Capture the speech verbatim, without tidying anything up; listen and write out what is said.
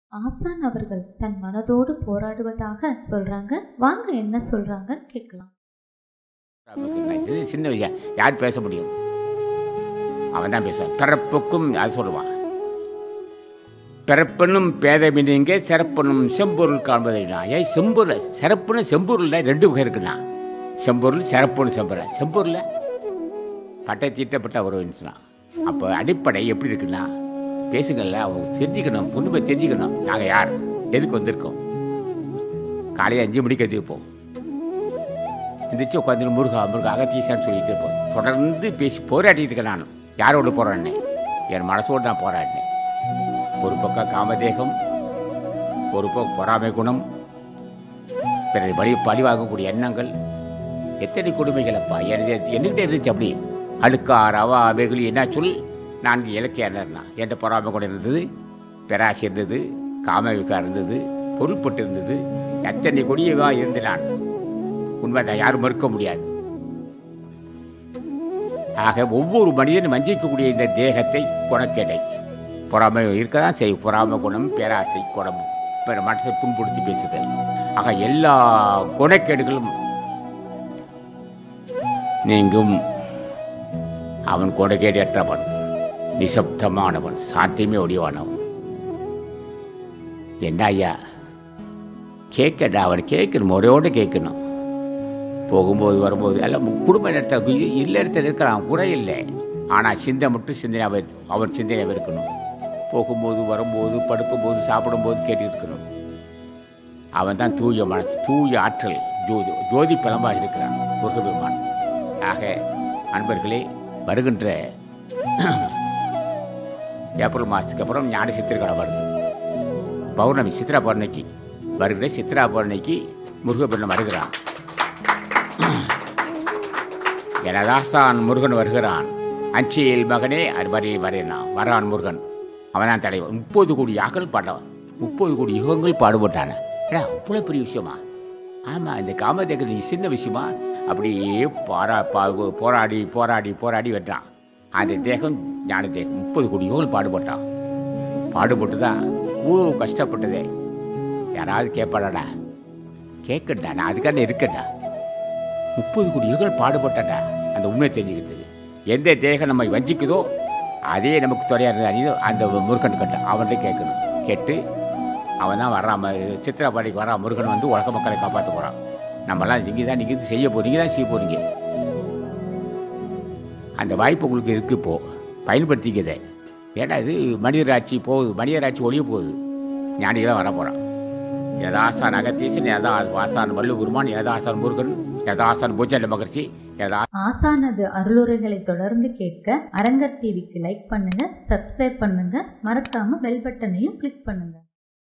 ஆசான் அவர்கள் தன் மனதோடு போராடுவதாக சொல்றாங்க. வாங்க என்ன சொல்றாங்கன்னு கேட்கலாம். சின்ன விஷயம் யார் பேச முடியும்? அவன் தான் பேசுவான். பிறப்புக்கும் அது சொல்லுவான். பிறப்பனும் பேதமினிங்க சிறப்பனும் செம்பொருள் காண்பதுனா ஏன் செம்பொருள் சிறப்புன்னு செம்பொருளில் ரெண்டு வகை இருக்குண்ணா. செம்பொருள் சிறப்புன்னு செம்பொருள். செம்பொருளில் பட்டை தீட்டப்பட்ட ஒரு சொன்னான். அப்போ அடிப்படை எப்படி இருக்குன்னா பேசுங்கள்ல அவங்க தெரிஞ்சுக்கணும், பொண்ணுமை தெரிஞ்சுக்கணும். நாங்கள் யார், எதுக்கு வந்திருக்கோம்? காலையில் அஞ்சு மணிக்கு எதிர்ப்போம். எந்திரிச்சு உட்காந்து முருகா முருகா அகத்தீசான்னு சொல்லிட்டு இருப்போம். தொடர்ந்து பேசி போராட்டிகிட்டு இருக்கேன். நான் யாரோடு போராடினேன்? என் மனசோடு நான் போராடினேன். ஒரு பக்கம் காமதேகம், ஒரு பக்கம் பொறாமை குணம், பிறகு பலி பழிவாகக்கூடிய எண்ணங்கள், எத்தனை கொடுமைகள் அப்பா எனக்கு என்னகிட்டே இருந்துச்சு. அப்படி அழுக்கார் அவா அவைகள் என்ன சொல் நான்கு இலக்கியன்னா என்கிட்ட பொறாமை குணம் இருந்தது, பெராசி இருந்தது, காமவிகா இருந்தது, பொருள்பட்டு இருந்தது, எத்தனை கொடியவா இருந்து நான் உண்மைதான் யாரும் மறுக்க முடியாது. ஆக ஒவ்வொரு மனிதனும் வஞ்சிக்கக்கூடிய இந்த தேகத்தை குணக்கேடை பொறாமை இருக்க தான் செய்யும். பொறாமை குணம், பேராசை குணம், பிற மனசை புண்படுத்தி பேசுதல். ஆக எல்லா குணக்கேடுகளும் நீங்கும். அவன் குணக்கேடு அற்றவன், நிசப்தமானவன், சாத்தியமே ஒடிவானவன். என்ன ஐயா கேட்கடா, அவன் கேட்கணும், முறையோடு கேட்கணும். போகும்போது வரும்போது எல்லாம் குடும்ப இடத்த இல்லை இடத்துல இருக்கிறான் குறை இல்லை. ஆனால் சிந்தை மட்டும் சிந்தனை அவன் சிந்தனை இருக்கணும். போகும்போது வரும்போது படுக்கும்போது சாப்பிடும்போது கேட்டுக்கிட்டு இருக்கணும். அவன் தான் தூய மனசு, தூய ஆற்றல், ஜோதி ஜோதி பலமாக இருக்கிறான் முருகபெருமான். ஆக அன்பர்களே, வருகின்ற ஏப்ரல் மாதத்துக்கு அப்புறம் ஞான சித்திரக்கலை வருது. பௌர்ணமி சித்ரா பௌர்ணமிக்கு வருகிற சித்ரா பௌர்ணமிக்கு முருகபெருமான் வருகிறான். எனதாஸ்தான் முருகன் வருகிறான். அஞ்சியல் மகனே அறுபறி வரையினான் வரான் முருகன். அவன் தான் தலைவன். முப்பது கோடி யாக்கள் பாடுவான், முப்பது கோடி யுகங்கள் பாடுபட்டான. ஏடா அவ்வளோ பெரிய விஷயமா? ஆமாம், இந்த காமதேக நீ சின்ன விஷயமா? அப்படியே பாரா பா போராடி போராடி போராடி வெட்டான். அந்த தேகம் ஞான தேகம் முப்பது கோடி யுகங்கள் பாடுபட்டான். பாடுபட்டு தான் இவ்வளோ கஷ்டப்பட்டதே. யாராவது கேட்பாடாடா? கேட்கட்டா, நான் அதுக்கான இருக்கட்டா. முப்பது கோடி யுகங்கள் பாடுபட்டடா அந்த உண்மையை தெரிஞ்சுக்கிறதுக்கு. எந்த தேகம் நம்மை வஞ்சிக்குதோ அதே நமக்கு துறையாக இருந்தா அந்த முருகன் கட்ட அவன்கிட்ட கேட்கணும். கேட்டு அவன் தான் வர்றான். சித்ரா பாடிக்கு வரான் முருகன் வந்து உலக மக்களை காப்பாற்ற போகிறான். நம்மளாம் நீங்கள் தான் நீங்கள் செய்ய போகிறீங்க தான் செய்ய போகிறீங்க. அந்த வாய்ப்பு உங்களுக்கு இருக்கு. இப்போது பயன்படுத்திக்கதே. ஏன்னா இது மனிதராட்சி போகுது, மனிதராட்சி ஒழிய போகுது. ஞானிகளாக வர போகிறான். யதாசான் அகத்தீசன், யதா ஆசான் வள்ளுவெருமான், யதாசான் முருகன், யதாசான் பூஜ்ஜல மகர்ஷி. ஆசானது அருளுரைகளை தொடர்ந்து கேட்க அரங்கர் டிவிக்கு லைக் பண்ணுங்க, சப்ஸ்கிரைப் பண்ணுங்க, மறக்காம பெல் பட்டனையும் கிளிக் பண்ணுங்க.